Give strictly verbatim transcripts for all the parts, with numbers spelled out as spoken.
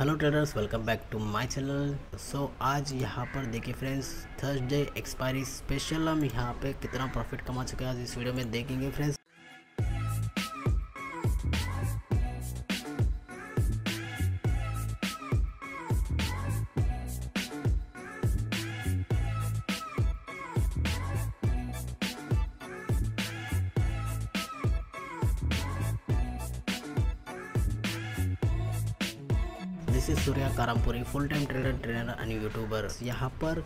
Hello traders, welcome back to my channel. So आज यहाँ पर देखिए फ्रेंड्स, थर्सडे एक्सपायरी स्पेशल हम यहाँ पे कितना प्रॉफिट कमा चुके हैं आज इस वीडियो में देखेंगे friends. This is Surya Karampuri, full time trader trainer and YouTuber. यहाँ पर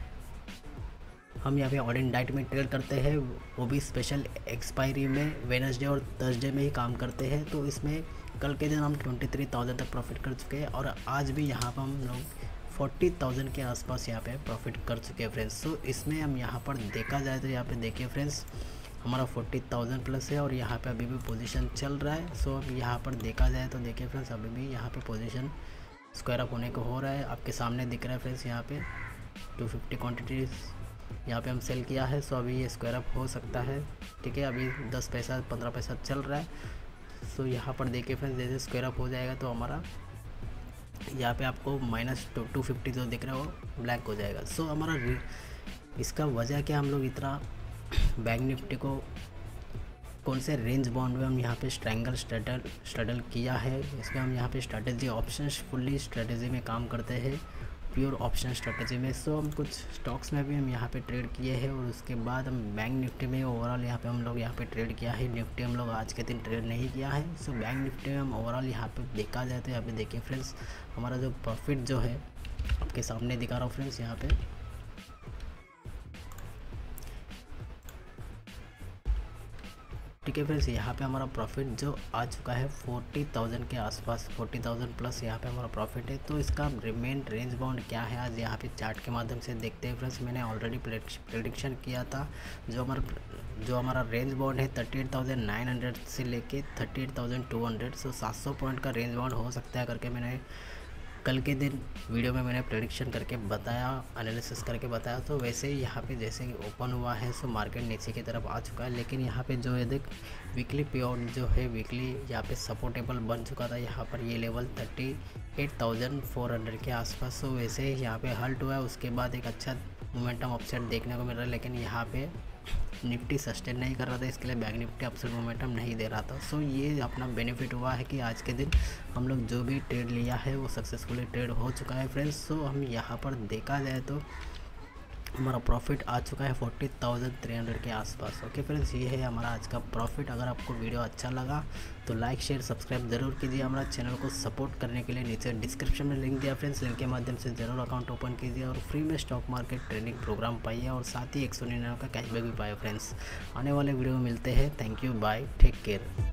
हम यहाँ पे ऑड एंड डाइट में ट्रेड करते हैं, वो भी स्पेशल एक्सपायरी में वेडनेसडे और थर्सडे में ही काम करते हैं। तो इसमें कल के दिन हम ट्वेंटी थ्री थाउजेंड तक प्रॉफिट कर चुके हैं और आज भी यहाँ पर हम लोग फोर्टी थाउजेंड के आसपास यहाँ पे प्रॉफिट कर चुके हैं फ्रेंड्स। तो इसमें हम यहाँ पर देखा जाए तो यहाँ पे देखिए फ्रेंड्स, हमारा फोर्टी थाउजेंड प्लस है और यहाँ पे अभी भी पोजीशन चल रहा है। सो अब यहाँ पर देखा जाए तो देखिए फ्रेंड्स, अभी भी यहाँ पे पोजीशन स्क्वायर अप होने को हो रहा है, आपके सामने दिख रहा है फ्रेंड्स। यहाँ पे टू फिफ्टी क्वान्टिटीज़ यहाँ पे हम सेल किया है। सो अभी ये स्क्वायर अप हो सकता है, ठीक है। अभी दस पैसा पंद्रह पैसा चल रहा है। सो यहाँ पर देखिए फ्रेंड्स, जैसे स्क्वायर अप हो जाएगा तो हमारा यहाँ पे आपको माइनस टू टू फिफ्टी जो दिख रहा है वो ब्लैक हो जाएगा। सो हमारा इसका वजह क्या, हम लोग इतना बैंक निफ्टी को कौन से रेंज बाउंड में हम यहाँ पे स्ट्रैंगल स्ट्रैडल स्ट्रैडल किया है। इसमें हम यहाँ पे स्ट्रैटेजी ऑप्शंस फुल्ली स्ट्रैटेजी में काम करते हैं, प्योर ऑप्शन स्ट्रैटेजी में। सो हम कुछ स्टॉक्स में भी हम यहाँ पे ट्रेड किए हैं और उसके बाद हम बैंक निफ्टी में ओवरऑल यहाँ पे हम लोग यहाँ पे ट्रेड किया है। निफ्टी हम लोग आज के दिन ट्रेड नहीं किया है। सो बैंक निफ्टी में हम ओवरऑल यहाँ पे देखा जाए तो यहाँ पे देखिए फ्रेंड्स, हमारा जो प्रॉफिट जो है आपके सामने दिखा रहा हूँ फ्रेंड्स। यहाँ पे ठीक है फ्रेंड्स, यहाँ पे हमारा प्रॉफिट जो आ चुका है फोर्टी थाउजेंड के आसपास, फोर्टी थाउजेंड प्लस यहाँ पे हमारा प्रॉफिट है। तो इसका रिमेन रेंज बाउंड क्या है आज यहाँ पे चार्ट के माध्यम से देखते हैं फ्रेंड्स। मैंने ऑलरेडी प्रेडिक्शन किया था, जो हमारा जो हमारा रेंज बाउंड है thirty eight thousand nine hundred से लेके thirty eight thousand two hundred so सात सौ पॉइंट का रेंज बाउंड हो सकता है करके मैंने कल के दिन वीडियो में मैंने प्रेडिक्शन करके बताया, एनालिसिस करके बताया। तो वैसे ही यहाँ पे जैसे ही ओपन हुआ है सो मार्केट नीचे की तरफ आ चुका है, लेकिन यहाँ पे जो है देख वीकली पे आउट जो है वीकली यहाँ पे सपोर्टेबल बन चुका था। यहाँ पर ये level thirty eight thousand four hundred के आसपास। सो वैसे ही यहाँ पे हल्ट हुआ है, उसके बाद एक अच्छा मोमेंटम अपसेट देखने को मिल रहा है, लेकिन यहाँ पे निफ्टी सस्टेन नहीं कर रहा था, इसके लिए बैंक निफ्टी अपसेट मोमेंटम नहीं दे रहा था। सो ये अपना बेनिफिट हुआ है कि आज के दिन हम लोग जो भी ट्रेड लिया है वो सक्सेसफुली ट्रेड हो चुका है फ्रेंड्स। सो हम यहाँ पर देखा जाए तो हमारा प्रॉफिट आ चुका है फोर्टी थाउजेंड थ्री हंड्रेड के आसपास। ओके फ्रेंड्स, ये है हमारा आज का प्रॉफिट। अगर आपको वीडियो अच्छा लगा तो लाइक शेयर सब्सक्राइब ज़रूर कीजिए। हमारा चैनल को सपोर्ट करने के लिए नीचे डिस्क्रिप्शन में लिंक दिया फ्रेंड्स, लिंक के माध्यम से ज़रूर अकाउंट ओपन कीजिए और फ्री में स्टॉक मार्केट ट्रेडिंग प्रोग्राम पाइए और साथ ही एक सौ निन्यानवे का कैशबैक भी पाइए फ्रेंड्स। आने वाले वीडियो में मिलते हैं। Thank you, bye, take care.